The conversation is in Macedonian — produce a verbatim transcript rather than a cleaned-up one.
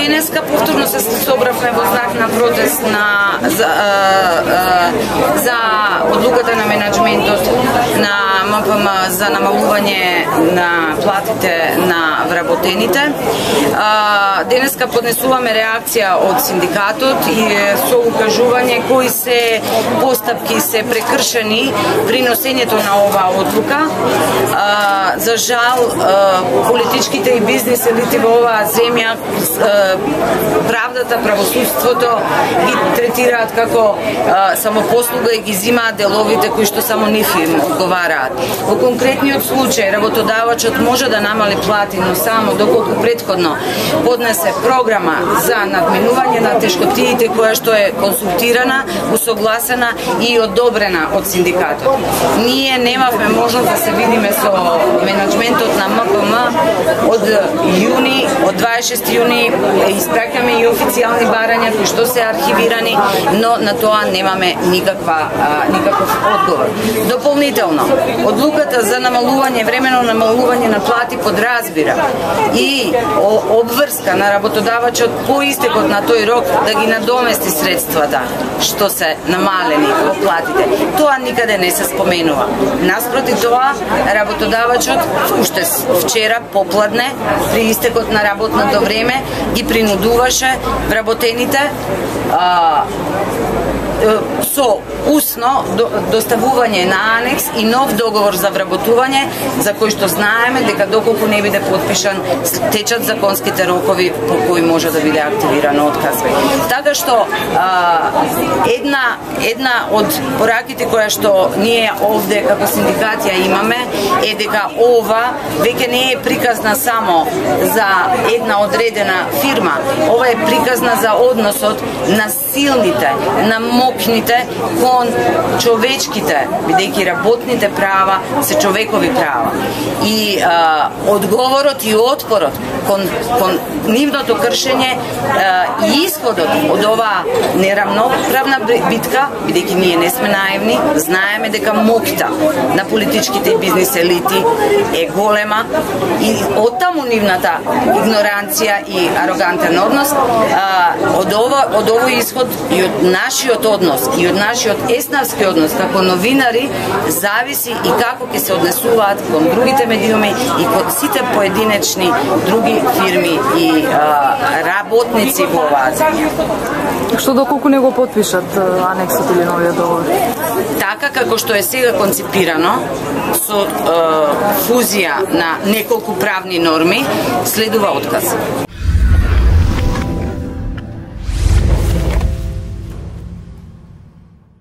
денеска повторно се собравме во знак на протест на за, за одлуката на менеджментот на М П М за намалување на платите на вработените. Денеска поднесуваме реакција од синдикатот и со укажување кои се постапки се прекршени при носењето на оваа одлука. За жал, политичките и бизнес елити во оваа земја правдата, правосудството ги третираат како самопослуга и ги зимаат деловите кои што само нив им одговараат. Во конкретниот случај работодавачот може да намали плати, но само доколку претходно поднесе програма за надминување на тешкотиите која што е консултирана, усогласена и одобрена од синдикатот. Ние немавме можност да се видиме со менеджментот на М П М од јуни, од дваесет и шести јуни испраќаме и официјални барања кои што се архивирани, но на тоа немаме никаква никаков одговор. Дополнително, одлуката за намалување, временно намалување на плати подразбира и обврска на работодавачот по истекот на тој рок да ги надомести средствата што се намалени во платите. Тоа никаде не се споменува. Наспроти тоа, работодавачот уште вчера попладне при истекот на работното време ги принудуваше вработените а, со усно доставување на анекс и нов договор за вработување, за кој што знаеме дека доколку не биде подпишан, течат законските рокови по кои може да биде активирано отказ. Така што а, една една од пораките која што ние овде како синдикат ја имаме е дека ова веќе не е приказна само за една одредена фирма, ова е приказна за односот на силните, на мокните кон човечките, бидејќи работните права се човекови права. И а, одговорот и отпорот кон, кон нивното кршење а, и исходот од оваа неравноправна битка, бидејќи ние не сме наивни, знаеме дека мокта на политичките и бизнес елити е голема и оттаму нивната игноранција и арогантен однос, а, од ова од овој исход и од нашиот однос и од нашиот еснавски однос како новинари зависи и како ќе се однесуваат кон другите медиуми и кон сите поединечни други фирми и а, работници во оваа земја. Што доколку не го потпишат анексот или новиот договор? Така како што е сега концепирано, со а, фузија на неколку правни норми, следува отказ.